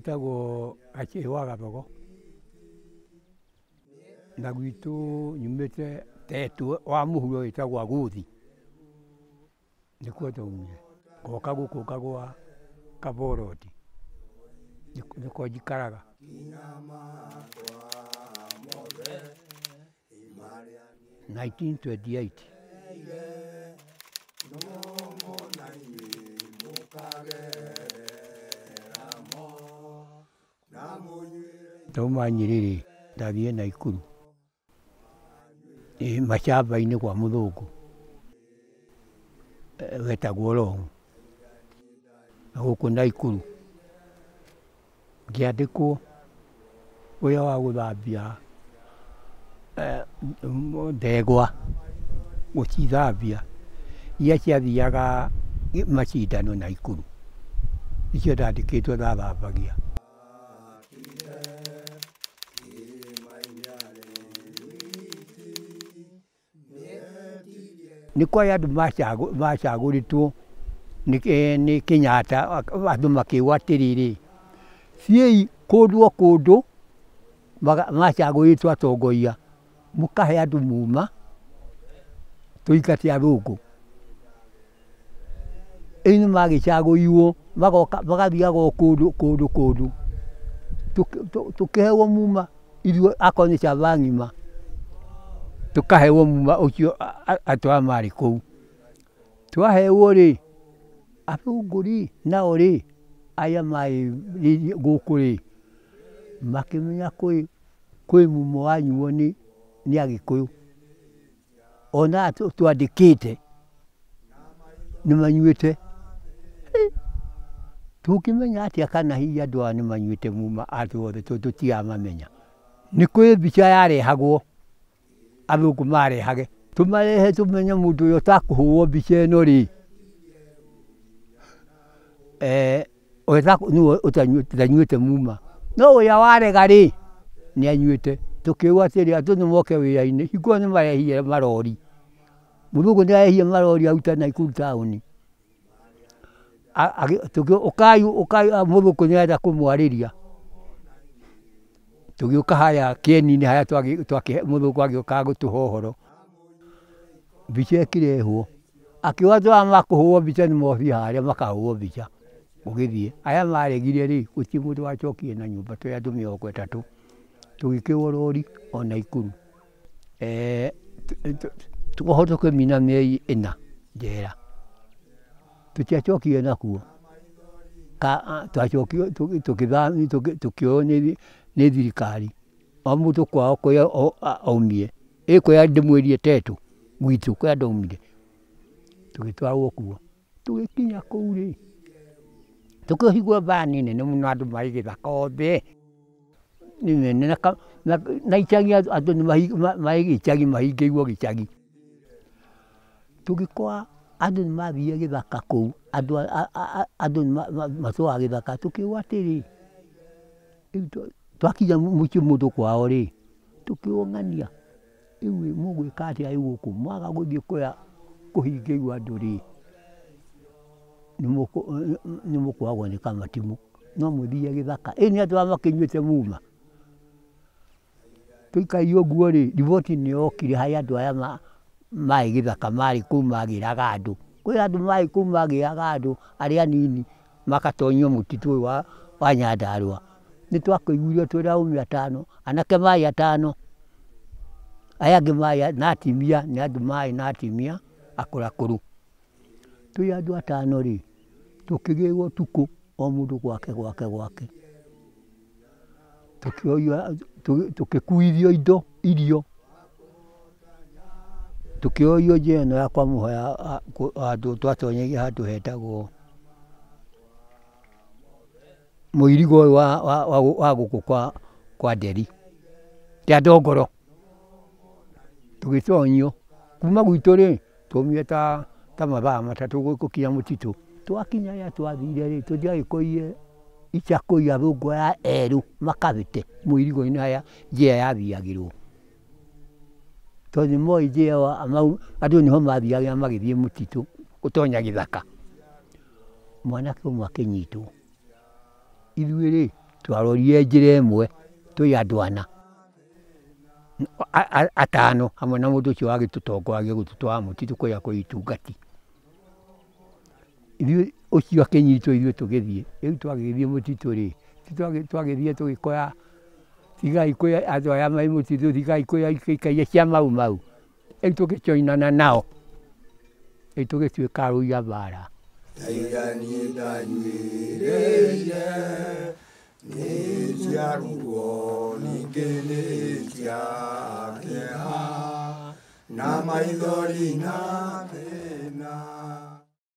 wĩtagwo Gachihi Wa Gathogo. Na gwitũ nyumĩte Tetu wa mũhuro wĩtagwo Agũthi. Nĩkuo ndaumire. Ngoka gũkũ ngagũa Kaboroti. Nĩkuo njikaraga. 1928. Ndauma Nyĩrĩrĩ ndathiĩ Naikuru. Macamba-inĩ kwa mũthũngũ wetagwo Long. Na gũkũ Naikuru ngĩandĩkwo wĩra wa gũthambia ndegwa, gũcithambia iria ciathiaga macindano Naikuru. Icio ndandĩkĩtwo ndathambagia. Nĩ kwarĩ andũ macagũrĩtwo nĩ Kenyatta, andũ makĩgwo atĩrĩrĩ, thiĩi kũndũ o kũndũ macagũrĩtwo atongoria, mũkahe andũ muma tũingate athũngũ. Rĩu nĩ magĩcagũrirwo magathiaga o kũndũ tũkĩheo muma ithuĩ akorwo nĩ caba ng'ima tũkaheo muma ũcio andũ arĩa marĩ kũu. Twaheo rĩ, athũngũ rĩ nao rĩ arĩa marĩ gũkũ rĩ makĩmenya kwĩ muma wanyuo nĩ Agĩkũyũ. Ona twandĩkĩte nĩ manyuĩte. Tũngĩmenya atĩa kana hihi andũ aya nĩ manyuĩte muma andũ othe tondũ tũtiramamenya. Nĩ kũrĩ mbica yarehagwo, athũngũ marehage, tũmarehe tũmenye mũndũ ũrĩa ũtakũhũrwo mbica ĩno rĩ, nĩwe ũtanyuĩte muma. No ũrĩa warega rĩ nĩ anyuĩte. Tũkĩrwo atĩrĩ andũ nĩ moke wĩra-inĩ, hingo ĩyo nĩ marehire marori. Mũthũngũ nĩ arehire marori aruta Naikuru taũni. Mũthũngũ nĩ arenda kũmwarĩria. Tũgĩũka harĩa kĩeni-inĩ harĩa mũthũngũ agĩũkaga gũtũhe ũhoro. Mbica ĩkĩrehwo. Akĩuga andũ aya makũhũrwo mbica nĩ mothiĩ harĩa makahũrwo mbica. Gũgĩthiĩ. Arĩa maregire rĩ gũtirĩ mũndũ wacokire na nyũmba, tũrĩ andũ 30. Tũgĩkĩrwo rori o Naikuru. Twohwo tũkĩmina mĩeri 4 njera. Tũtiacokire nakuo. Twacokire tũkĩoywo nĩ thirikari. O mũndũ kwao kũrĩa aumire. Kũrĩa ndĩmwĩrire Tetu gwitũ kũrĩa ndaumire. Tũgĩtwarwo kuo. Tũgĩkinya kũu rĩ, tũkĩhingwo mbara nĩ nene mũno, andũ marĩ gĩthaka othe. Na icagi andũ marĩ gĩcagi mahingĩirwo gĩcagi. Tũgĩkora andũ nĩ mathire gĩthaka kũu, andũ matũũraga gĩthaka. Tũkĩrwo atĩrĩ, twakinya mũciĩ mũndũ kwao rĩ, tũkĩrwo ng'ania, rĩu mũgwĩka atĩa rĩu gũkũ, mwaga gũthiĩ kũrĩa kũhingĩirwo andũ rĩ, nĩ mũkũragwo nĩ kamatimũ, no mũthiĩ gĩthaka. Nĩ andũ arĩa makĩnyuĩte muma. Tũikarire ũguo rĩ, riboti nĩ yokire harĩ andũ arĩa marĩ gĩthaka marĩ kũu magĩraga andũ. Kwĩ andũ marĩ kũu magĩraga andũ arĩa anini magatonyio mũtitũ ũyũ wa Nyandarua. Nĩ twakĩiguire tũrĩ arũme 5, anake marĩ 5, aya angĩ marĩ na atimia, nĩ andũ marĩ na atimia akũrakũrũ. Tũrĩ andũ 5 rĩ, tũkĩgĩrwo ũtukũ o mũndũ gwake. Tũkĩkuithio irio. Tũkĩoyio njĩra ĩno ya kwa mũhoya handũ twatonyeire handũ hetagwo mũirigo ũyũ wa gũkũ kwa Nderi, kĩa Ndongoro. Tũgĩtonyio. Kuma gwitũ rĩ, twaumire ta mathaa 3 gũkinya mũtitũ. Twakinya harĩa twathire rĩ, tũtiagĩkorire icakũri athũngũ aya erũ makabĩte mũirigo-inĩ harĩa njĩra yathiagĩrwo. Tondũ nĩ moĩ njĩra ĩyo andũ nĩho mathiagĩra magĩthiĩ mũtitũ gũtonya gĩthaka. Mwanake ũmwe akĩnyitwo. Ithuĩ rĩ twarorie njĩra ĩmwe twĩ andũ ana, atano hamwe na mũndũ ũcio wagĩtũtongoragia gũtũtwara mũtitũ kũrĩa kwĩ itungati. Ithuĩ ũcio akĩnyitwo ithuĩ tũgĩthiĩ, rĩu twagĩthiĩ mũtitũ-rĩ, twagĩthiĩ tũgĩkora thigari kwĩ andũ arĩa marĩ mũtitũ, thigari kwĩ ikaire cia mau mau, rĩu tũgĩcoinana nao, rĩu tũgĩtuĩka arũi a mbara. Nyaigani ndanyuĩrĩire nĩ cia ruo ningĩ nĩ cia kĩeha na maithori na thĩna.